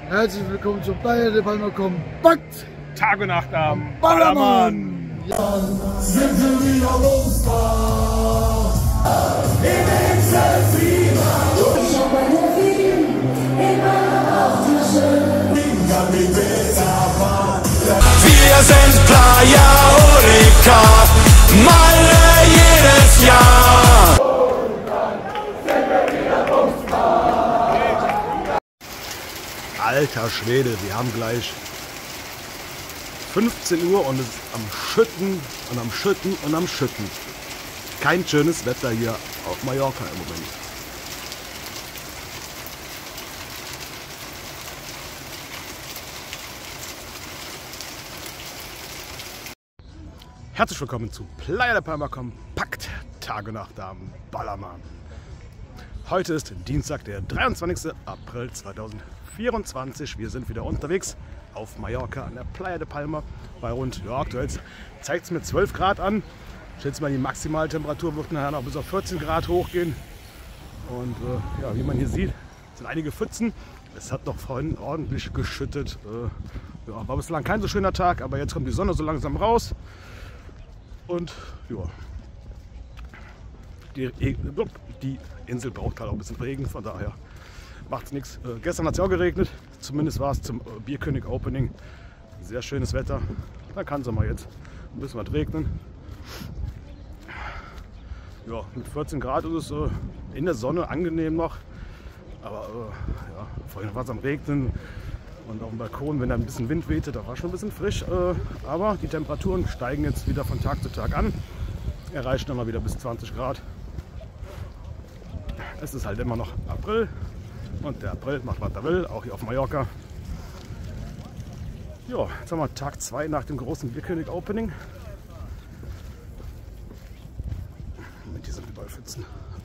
Herzlich willkommen zum Playa de Palma Kompakt. Tag und Nacht am Ballermann. Ja. Sind wir wieder losfahren? Ich hab meine Film immer auf der Schirm. Wir sind Playa Urika, Malle jedes Jahr. Alter Schwede, wir haben gleich 15 Uhr und es ist am Schütten und am Schütten und am Schütten. Kein schönes Wetter hier auf Mallorca im Moment. Herzlich willkommen zu Playa de Palma Kompakt, Tag und Nacht am Ballermann. Heute ist Dienstag, der 23. April 2024. Wir sind wieder unterwegs auf Mallorca an der Playa de Palma bei rund, ja, aktuell zeigt es mir 12 Grad an. Ich schätze mal, die Maximaltemperatur wird nachher noch bis auf 14 Grad hochgehen. Und ja, wie man hier sieht, sind einige Pfützen. Es hat noch vorhin ordentlich geschüttet. Ja, war bislang kein so schöner Tag, aber jetzt kommt die Sonne so langsam raus. Und ja, die Insel braucht halt auch ein bisschen Regen, von daher macht es nichts. Gestern hat es ja auch geregnet, zumindest war es zum Bierkönig Opening sehr schönes Wetter. Da kann es mal jetzt ein bisschen was regnen. Ja, mit 14 Grad ist es in der Sonne angenehm noch, aber ja, vorhin war es am Regnen. Und auf dem Balkon, wenn da ein bisschen Wind wehte, da war schon ein bisschen frisch. Aber die Temperaturen steigen jetzt wieder von Tag zu Tag an. Erreichen dann mal wieder bis 20 Grad. Es ist halt immer noch April. Und der April macht, was er will, auch hier auf Mallorca. Ja, jetzt haben wir Tag 2 nach dem großen Bierkönig Opening. Mit diesen Überallpfützen.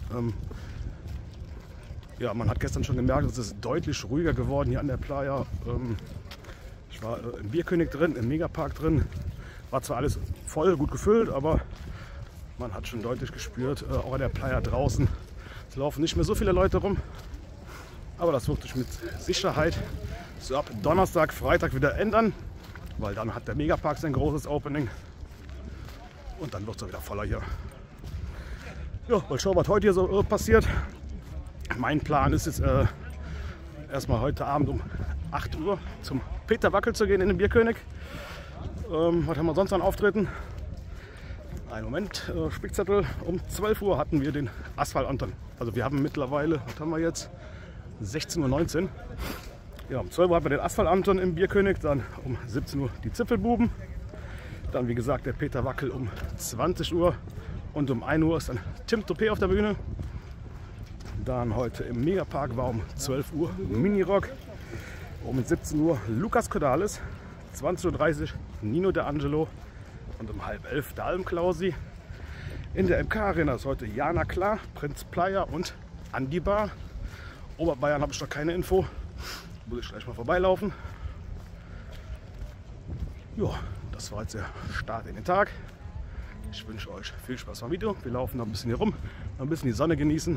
Ja, man hat gestern schon gemerkt, es ist deutlich ruhiger geworden hier an der Playa. Ich war im Bierkönig drin, im Megapark drin. War zwar alles voll, gut gefüllt, aber man hat schon deutlich gespürt, auch an der Playa draußen. Es laufen nicht mehr so viele Leute rum. Aber das wird sich mit Sicherheit so ab Donnerstag, Freitag wieder ändern. Weil dann hat der Megapark sein großes Opening. Und dann wird es wieder voller hier. Ja, mal schauen, was heute hier so passiert. Mein Plan ist jetzt erstmal heute Abend um 8 Uhr zum Peter Wackel zu gehen in den Bierkönig. Was haben wir sonst an Auftritten? Einen Moment, Spickzettel. Um 12 Uhr hatten wir den Asphalt Anton. Also wir haben mittlerweile, was haben wir jetzt? 16:19 Uhr. Ja, um 12 Uhr hatten wir den Asphalt Anton im Bierkönig. Dann um 17 Uhr die Zipfelbuben. Dann wie gesagt der Peter Wackel um 20 Uhr. Und um 1 Uhr ist dann Tim Toupé auf der Bühne. Dann heute im Megapark war um 12 Uhr Minirock. Um 17 Uhr Lukas Cordalis. 20:30 Uhr Nino D'Angelo. Und um 10:30 der Almklausi. In der MK Arena ist heute Jana Klar, Prinz Playa und Andi Bar. Oberbayern habe ich noch keine Info. Muss ich gleich mal vorbeilaufen. Ja, das war jetzt der Start in den Tag. Ich wünsche euch viel Spaß beim Video. Wir laufen noch ein bisschen hier rum, noch ein bisschen die Sonne genießen.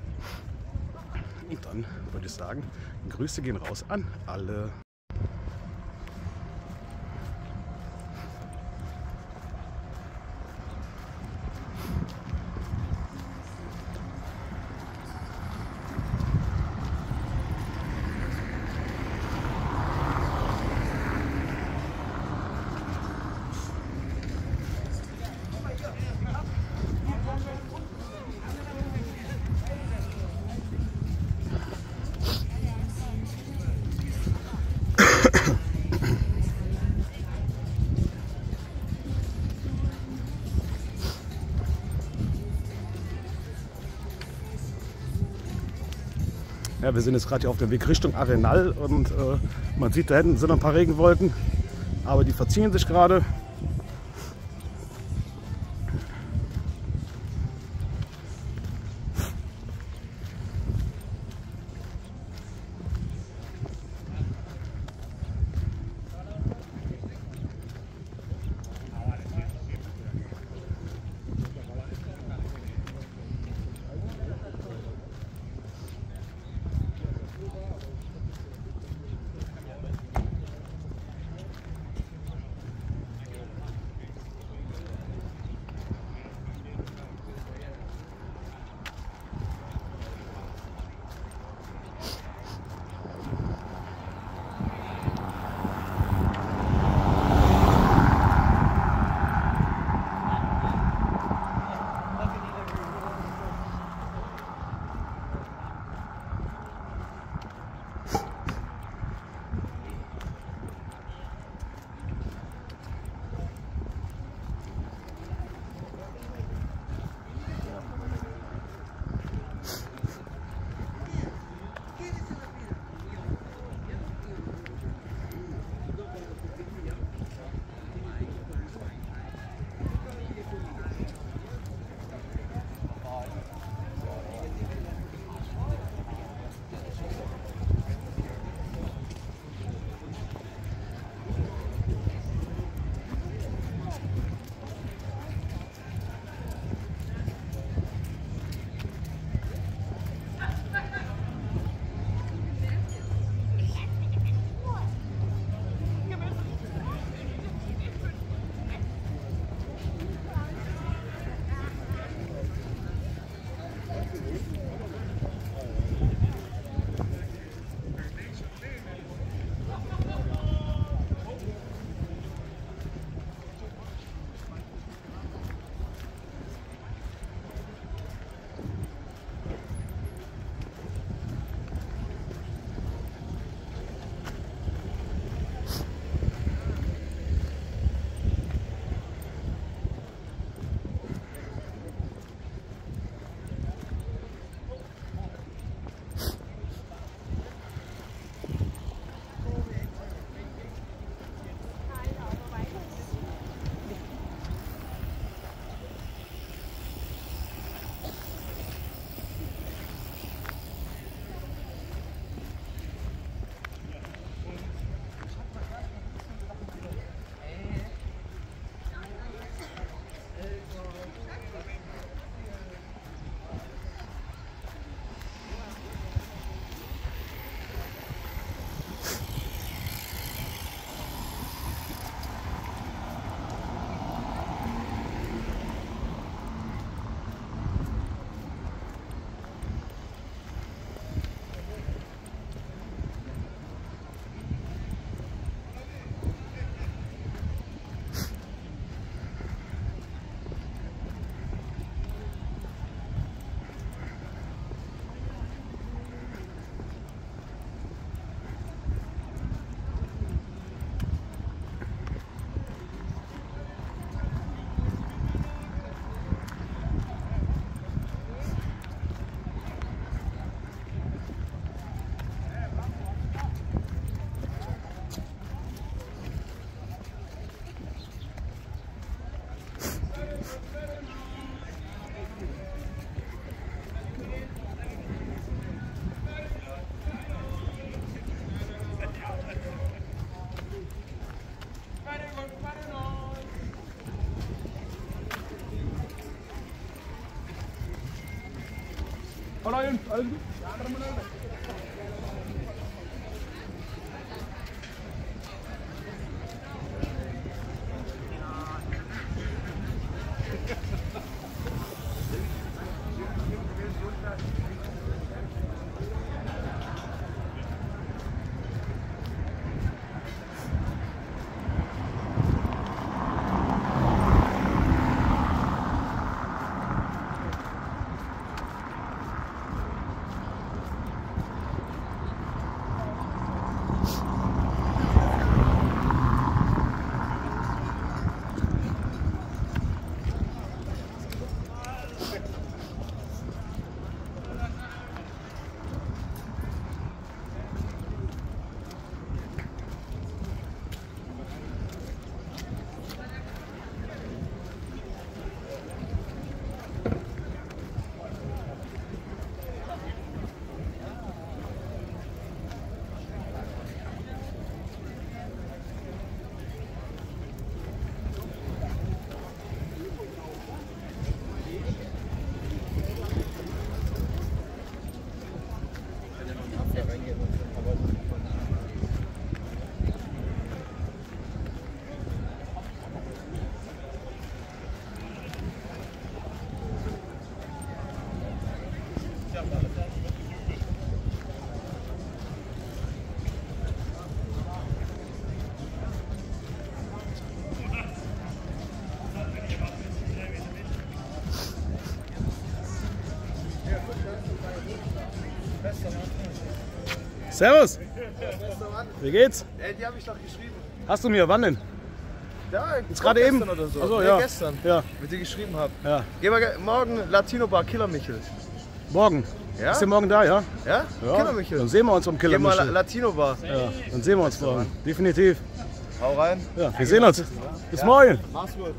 Und dann würde ich sagen, Grüße gehen raus an alle. Ja, wir sind jetzt gerade hier auf dem Weg Richtung Arenal und man sieht, da hinten sind noch ein paar Regenwolken, aber die verziehen sich gerade. Hallo Jungs, alles gut? Servus! Wie geht's? Die habe ich doch geschrieben. Hast du mir? Wann denn? Ja, jetzt gerade eben? Oder so. Achso, Nee, ja. gestern. Ja. Mit dir geschrieben habe. Ja. Gehen wir morgen Latino Bar Killer Michel. Morgen. Ja? Ist der morgen da, ja? Ja? Ja. Killer Michel. Dann sehen wir uns am Killer Gehen wir Michel. Latino Bar. Ja, dann sehen wir uns morgen. Definitiv. Hau rein. Ja, wir sehen uns. Bis morgen. Mach's gut.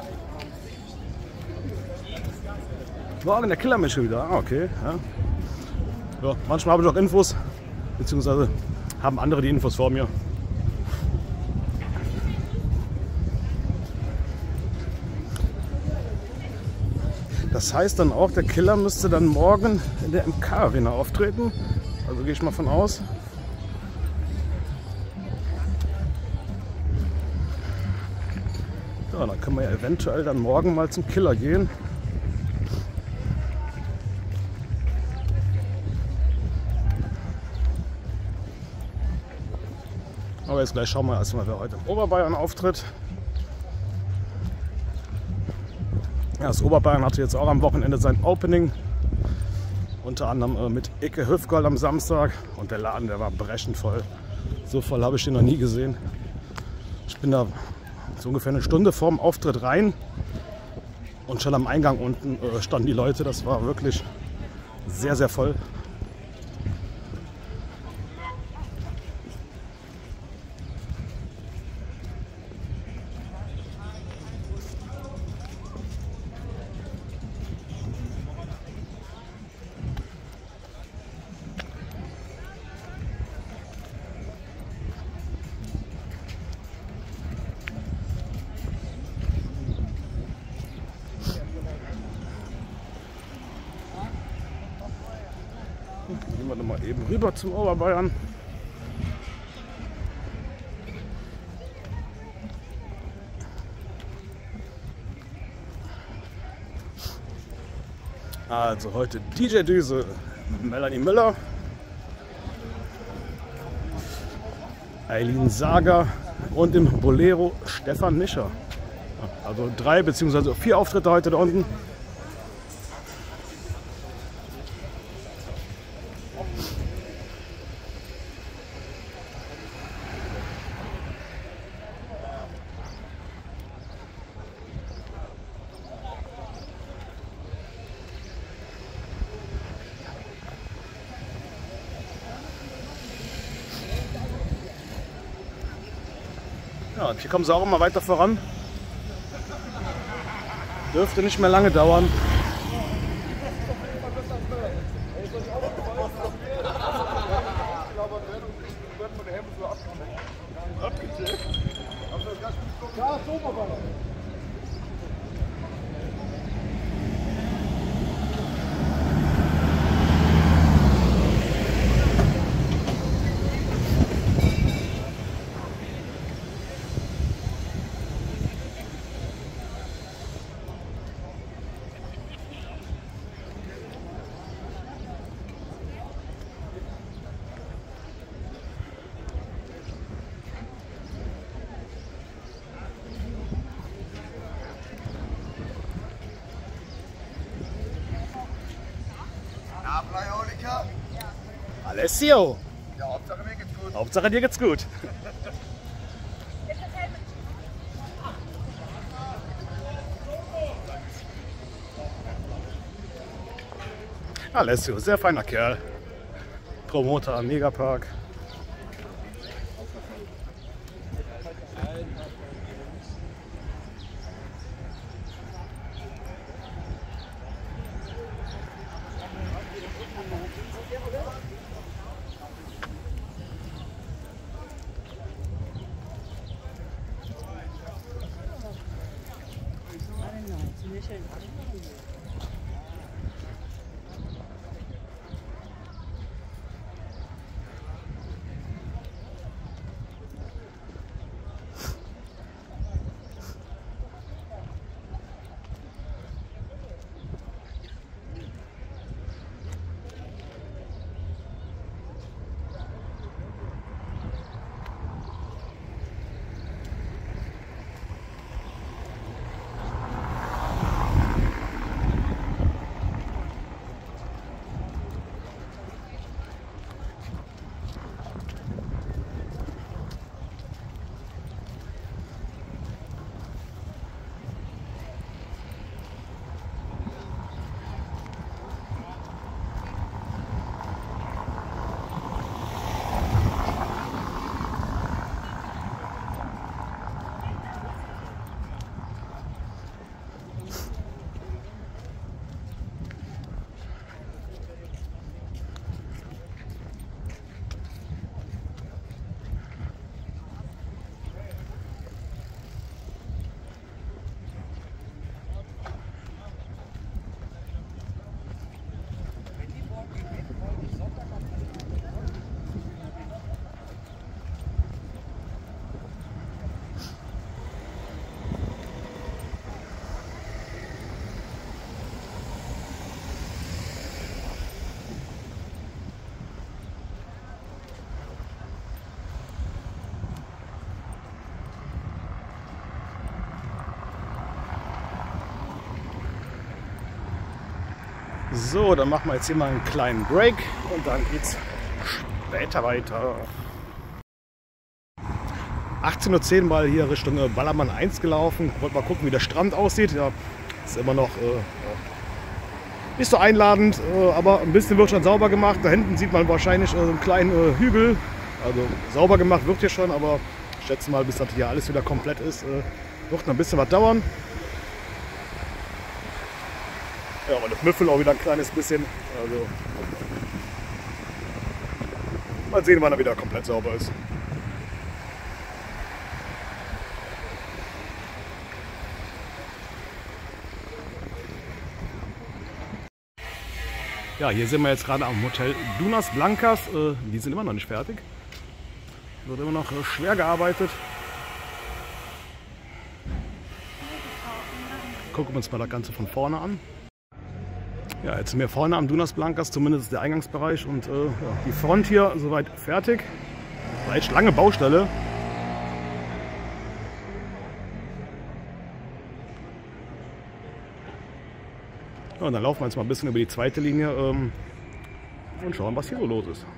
Morgen der Killer Michel wieder. Ah, okay. Ja. Ja, manchmal habe ich auch Infos, beziehungsweise haben andere die Infos vor mir. Das heißt dann auch, der Killer müsste dann morgen in der MK-Arena auftreten. Also gehe ich mal von aus. Ja, dann können wir ja eventuell dann morgen mal zum Killer gehen. Aber jetzt gleich schauen wir erstmal, wer heute im Oberbayern auftritt. Ja, das Oberbayern hatte jetzt auch am Wochenende sein Opening. Unter anderem mit Icke Hüfgold am Samstag. Und der Laden, der war brechend voll. So voll habe ich den noch nie gesehen. Ich bin da so ungefähr eine Stunde vorm Auftritt rein. Und schon am Eingang unten standen die Leute. Das war wirklich sehr, sehr voll. Gehen wir noch mal eben rüber zum Oberbayern. Also heute DJ Düse, Melanie Müller, Eileen Sager und im Bolero Stefan Nischer. Also 3 bzw. 4 Auftritte heute da unten. Ja, und hier kommen sie auch immer weiter voran. Dürfte nicht mehr lange dauern. Alessio, Ja, Hauptsache mir geht's gut. Hauptsache dir geht's gut. Alessio, sehr feiner Kerl. Promoter am Megapark. So, dann machen wir jetzt hier mal einen kleinen Break und dann geht's später weiter. 18:10 Uhr mal hier Richtung Ballermann 1 gelaufen. Wollte mal gucken, wie der Strand aussieht. Ja, ist immer noch nicht so einladend, aber ein bisschen wird schon sauber gemacht. Da hinten sieht man wahrscheinlich einen kleinen Hügel. Also sauber gemacht wird hier schon, aber ich schätze mal, bis das hier alles wieder komplett ist, wird noch ein bisschen was dauern. Ja, und das Müffel auch wieder ein kleines bisschen. Also mal sehen, wann er wieder komplett sauber ist. Ja, hier sind wir jetzt gerade am Hotel Dunas Blancas. Die sind immer noch nicht fertig. Wird immer noch schwer gearbeitet. Gucken wir uns mal das Ganze von vorne an. Ja, jetzt sind wir vorne am Dunas Blancas, zumindest der Eingangsbereich, und ja, die Front hier soweit fertig. War echt lange Baustelle. Ja, und dann laufen wir jetzt mal ein bisschen über die zweite Linie und schauen, was hier so los ist.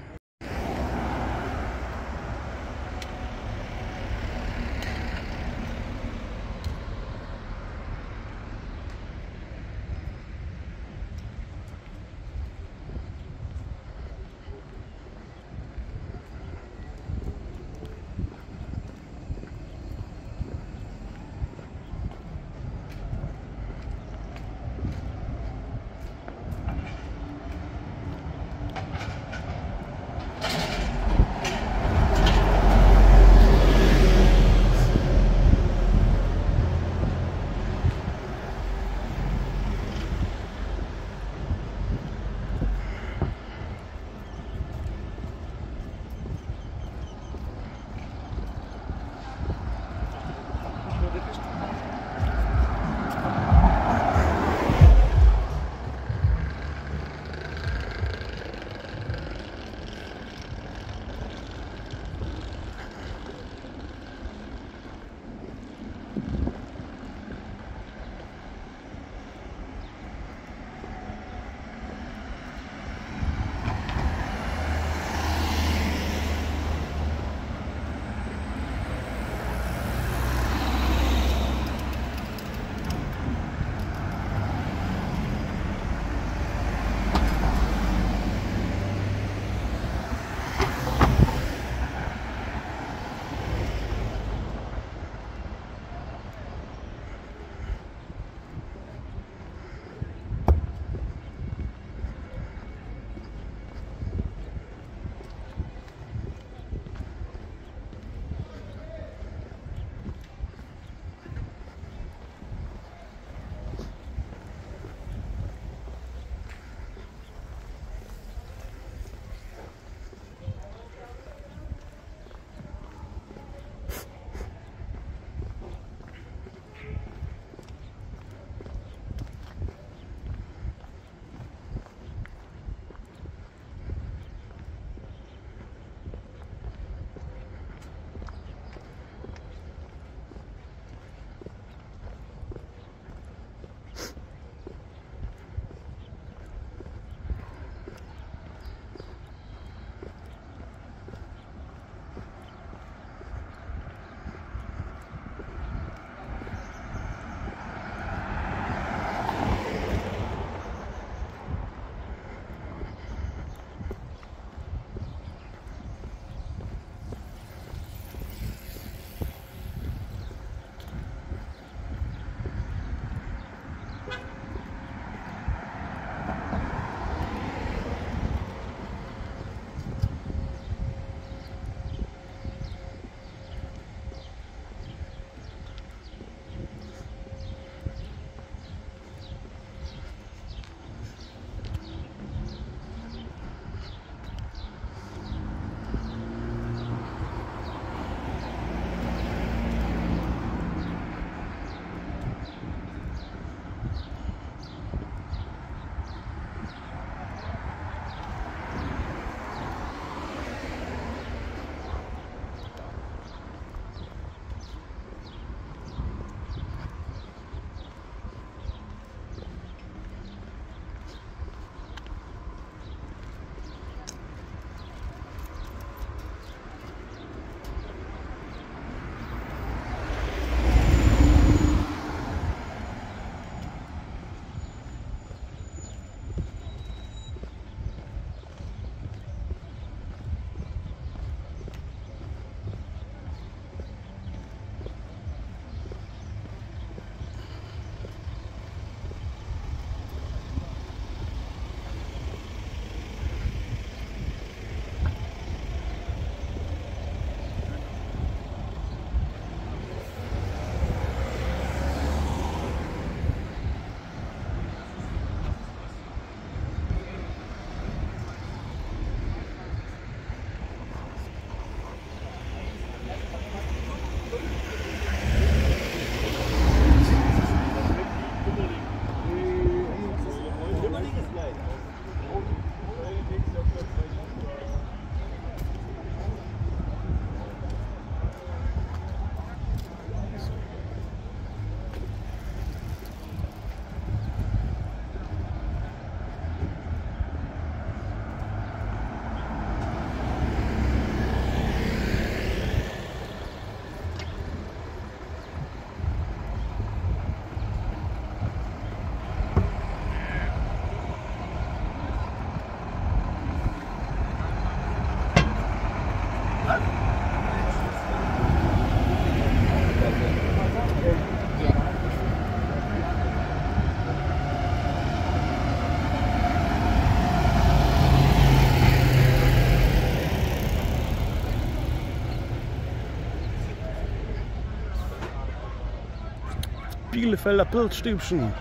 Bielefelder Pilzstübchen.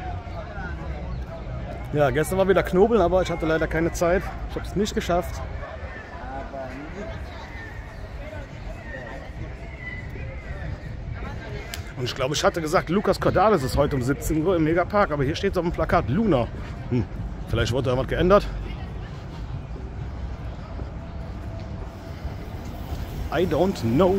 Ja, gestern war wieder Knobeln, aber ich hatte leider keine Zeit. Ich habe es nicht geschafft. Und ich glaube, ich hatte gesagt, Lukas Cordalis ist heute um 17 Uhr im Megapark, aber hier steht es auf dem Plakat Luna. Vielleicht wurde da was geändert. I don't know.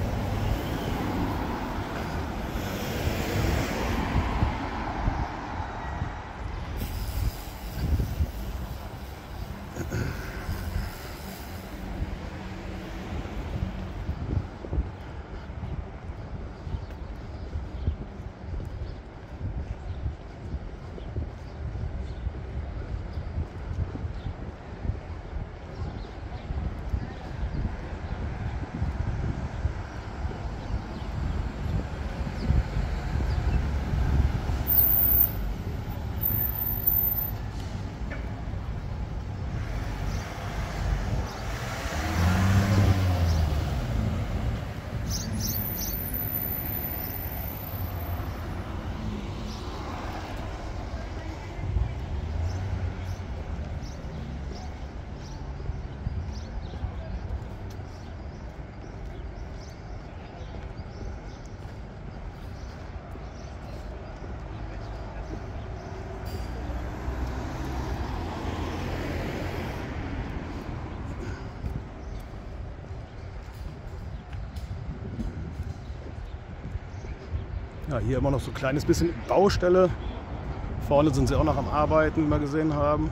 Ja, hier immer noch so ein kleines bisschen Baustelle. Vorne sind sie auch noch am Arbeiten, wie wir gesehen haben.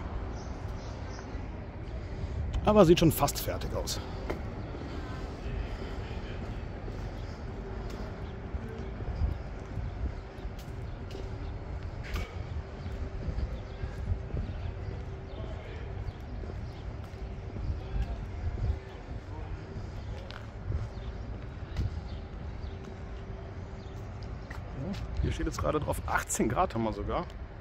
Aber sieht schon fast fertig aus. Hier steht jetzt gerade drauf, 18 Grad haben wir sogar.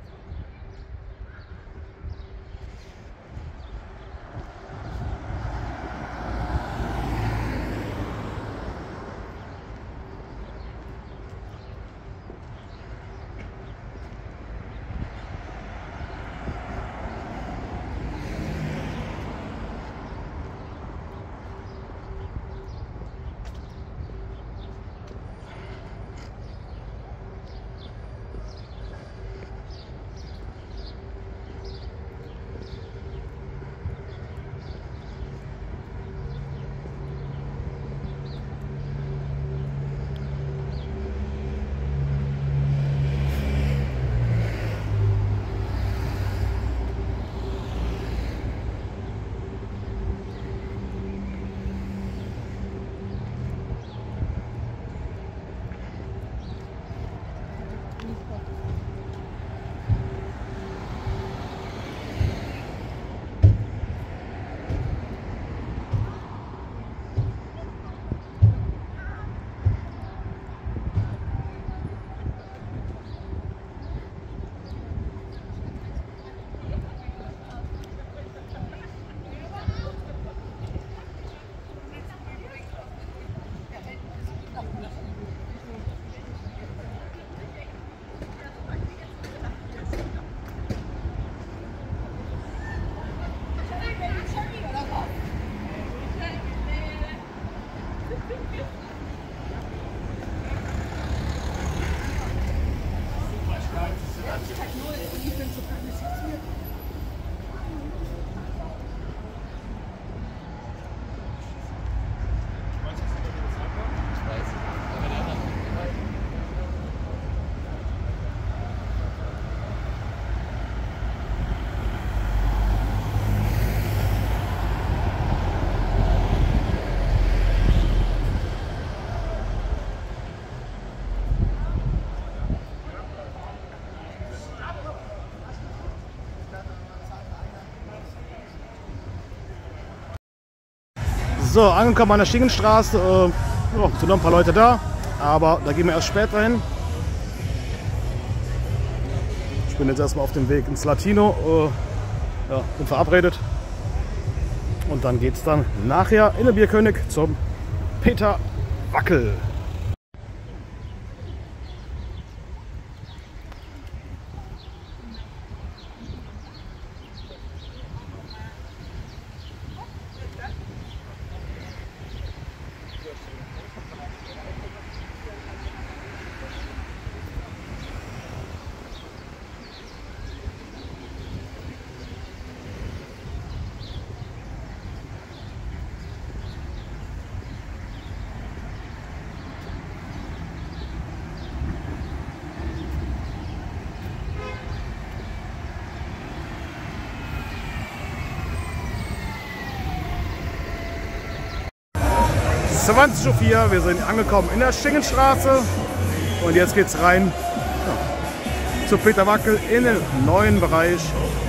So, angekommen an der Schingenstraße. Ja, sind noch ein paar Leute da, aber da gehen wir erst später hin. Ich bin jetzt erstmal auf dem Weg ins Latino. Ja, bin verabredet. Und dann geht es dann nachher in den Bierkönig zum Peter Wackel. 20:04 Uhr, wir sind angekommen in der Schingenstraße und jetzt geht's rein zu Peter Wackel in den neuen Bereich